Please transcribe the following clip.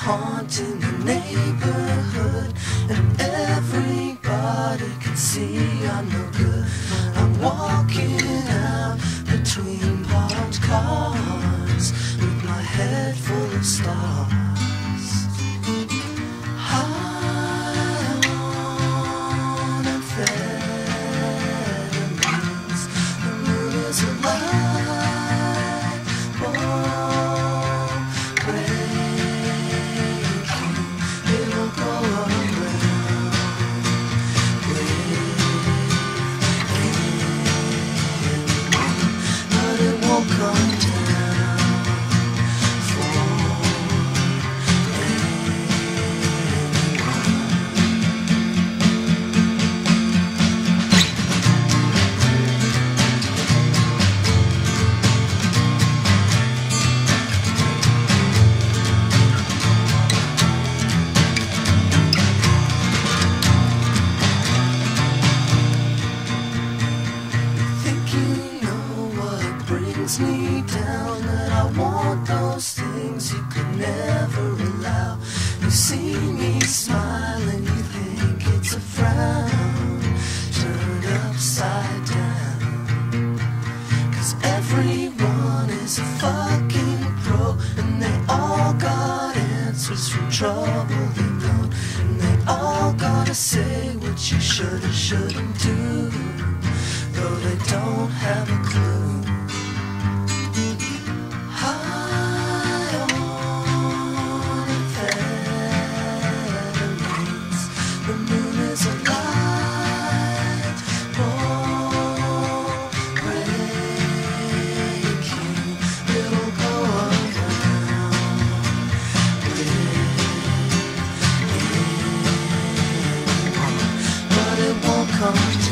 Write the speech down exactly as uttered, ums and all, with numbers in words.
haunting the neighborhood, and everybody can see I'm no good. I'm walking out between parked cars with my head full of stars. High on amphetamines, the moon is a light bulb breaking. It'll go around with but it won't come down. Me down, that I want those things you could never allow. You see me smiling, you think it's a frown turned upside down. Cause everyone is a fucking pro, and they all got answers from trouble they don't, and they all gotta say what you should or shouldn't do, though they don't have a clue. Come